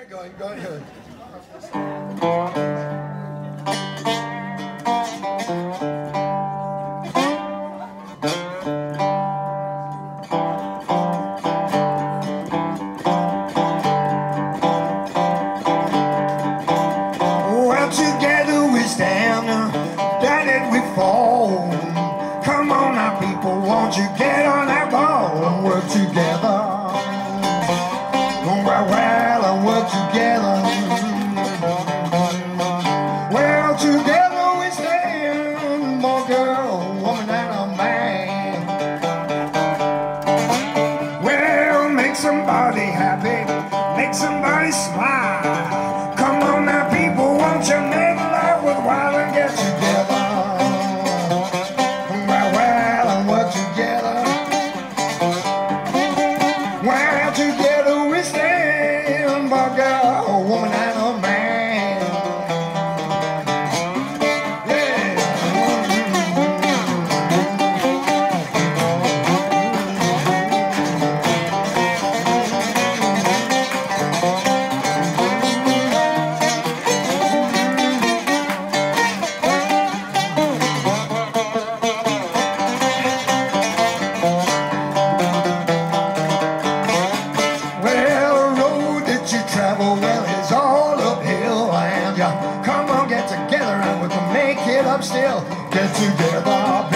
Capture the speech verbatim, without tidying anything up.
it going, go ahead. Well, together we stand, down it we fall. Come on now, people, won't you get on that ball and work together? Well, well, and work together. Well, together we stand, boy, girl, woman, and a man. Well, make somebody happy, make somebody smile. Come on now, people, won't you make life worthwhile and get together? Well, well, and work together. Well, together we stand, boy, girl, a woman and a man. Yeah. Well, the road that you travel, well, is all uphill, and you come on, get together, and we can make it up still. Get together,